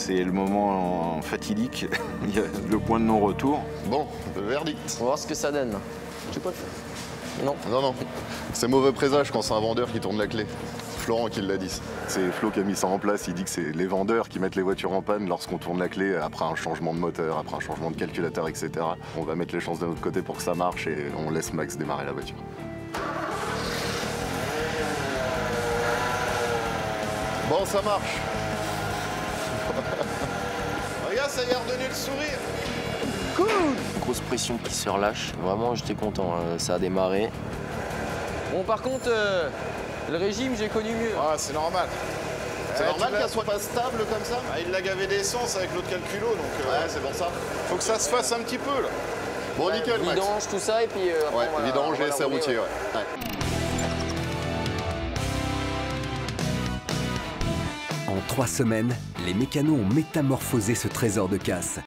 C'est le moment fatidique, il y a le point de non-retour. Bon, le verdict. On va voir ce que ça donne. Tu peux le faire? Non. Non, non. C'est mauvais présage quand c'est un vendeur qui tourne la clé. Florent qui l'a dit. C'est Flo qui a mis ça en place, il dit que c'est les vendeurs qui mettent les voitures en panne lorsqu'on tourne la clé après un changement de moteur, après un changement de calculateur, etc. On va mettre les chances de notre côté pour que ça marche et on laisse Max démarrer la voiture. Bon, ça marche. Regarde, ça y est redonné le sourire. Cool. Grosse pression qui se relâche. Vraiment, j'étais content. Ça a démarré. Bon, par contre, le régime, j'ai connu mieux. Ah, c'est normal. C'est normal qu'elle soit pas stable comme ça. Ah, il l'a gavé d'essence avec l'autre calculo, donc ouais, c'est pour ça. Faut que ça se fasse un petit peu là. Bon, ouais, nickel, Max. Vidange, tout ça, et puis après, ouais, on va vidange et essai routier, ouais. En 3 semaines, les mécanos ont métamorphosé ce trésor de casse.